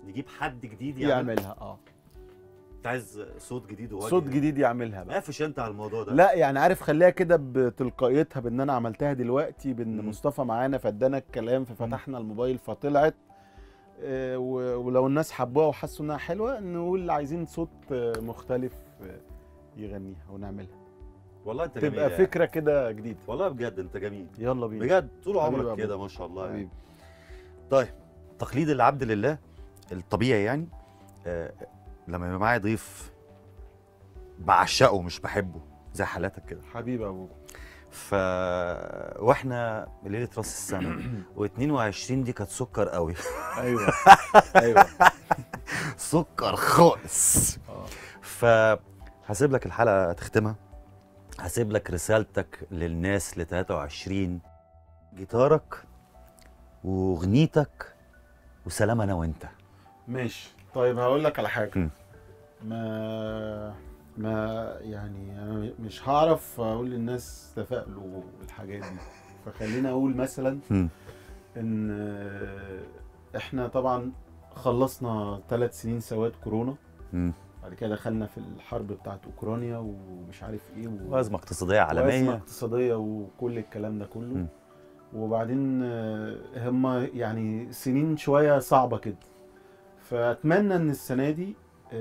نجيب حد جديد يعملها. انت عايز صوت جديد ووجه صوت جديد يعملها بقى. قافش انت على الموضوع ده. لا يعني عارف، خليها كده بتلقائيتها، بان انا عملتها دلوقتي، بان مصطفى معانا فادانا الكلام ففتحنا الموبايل فطلعت. ولو الناس حبوها وحسوا انها حلوه نقول عايزين صوت مختلف يغنيها ونعملها. والله انت جميل، تبقى فكره كده جديده. والله بجد انت جميل. يلا بينا بجد طول عمرك كده ما شاء الله يعني. طيب تقليد العبد لله الطبيعي يعني لما يبقى معايا ضيف بعشقه مش بحبه زي حالاتك كده حبيبي ابوك. واحنا ليله راس السنه و22 دي كانت سكر قوي. ايوه ايوه سكر خالص. فهسيب لك الحلقه تختمها، هسيب لك رسالتك للناس ل 23، جيتارك واغنيتك وسلام انا وانت. ماشي. طيب هقول لك على حاجه. ما يعني انا مش هعرف اقول للناس تفائلوا بالحاجات دي، فخلينا اقول مثلا ان احنا طبعا خلصنا 3 سنين سواد كورونا. بعد كده دخلنا في الحرب بتاعت اوكرانيا ومش عارف ايه وازمه اقتصاديه عالميه، وازمه اقتصاديه وكل الكلام ده كله. وبعدين هم يعني سنين شويه صعبه كده. فاتمنى ان السنه دي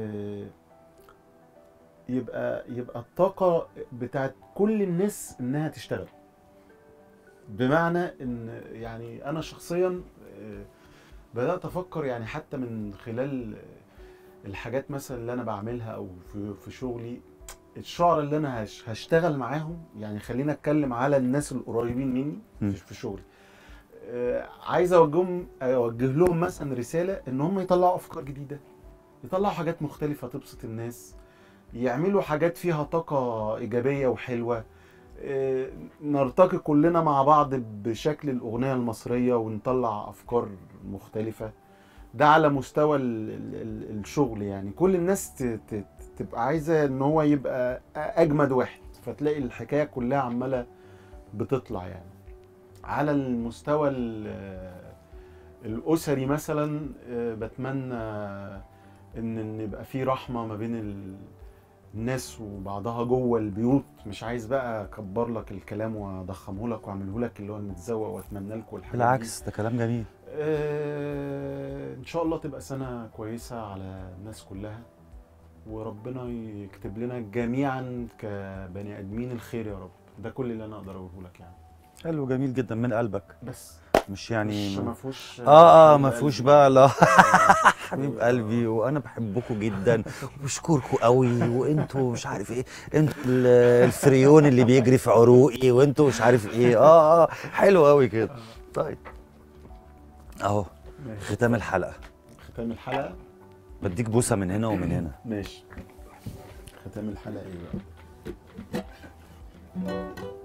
يبقى الطاقه بتاعت كل الناس انها تشتغل. بمعنى ان يعني انا شخصيا بدات افكر يعني حتى من خلال الحاجات مثلا اللي انا بعملها او في شغلي، الشعراء اللي انا هشتغل معاهم، يعني خلينا اتكلم على الناس القريبين مني في شغلي. عايز اوجه لهم مثلا رساله ان هم يطلعوا افكار جديده، يطلعوا حاجات مختلفه تبسط الناس، يعملوا حاجات فيها طاقه ايجابيه وحلوه. نرتقي كلنا مع بعض بشكل الاغنيه المصريه ونطلع افكار مختلفه. ده على مستوى الشغل، يعني كل الناس تبقى عايزه ان هو يبقى اجمد واحد، فتلاقي الحكايه كلها عماله بتطلع. يعني على المستوى الاسري مثلا بتمنى ان يبقى في رحمه ما بين الناس وبعضها جوه البيوت. مش عايز بقى اكبر لك الكلام واضخمه لك واعمله لك اللي هو المتزوق واتمنى لكم الحاجات دي. بالعكس ده كلام جميل. ان شاء الله تبقى سنه كويسه على الناس كلها، وربنا يكتب لنا جميعا كبني ادمين الخير يا رب. ده كل اللي انا اقدر اقوله لك يعني. حلو جميل جدا من قلبك، بس مش يعني ما فيهوش ما فيهوش بقى لا. حبيب قلبي وانا بحبكم جدا وبشكركم قوي، وانتوا مش عارف ايه، انتوا الفريون اللي بيجري في عروقي، وانتوا مش عارف ايه. حلو قوي كده. طيب اهو ختام الحلقه. ختام الحلقه بديك بوسه من هنا ومن هنا. ماشي. ختام الحلقه ايه بقى؟